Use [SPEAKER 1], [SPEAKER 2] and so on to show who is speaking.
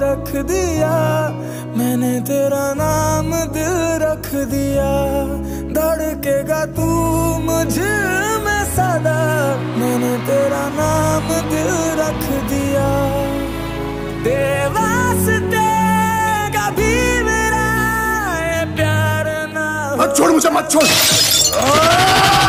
[SPEAKER 1] रख दिया, मैंने तेरा नाम दिल रख दिया। धड़केगा तू मुझ में सदा, मैंने तेरा नाम दिल रख दिया। तेरे वास्ते कभी मेरा ये प्यार ना हो।
[SPEAKER 2] मत छोड़ मुझे, मत छोड़।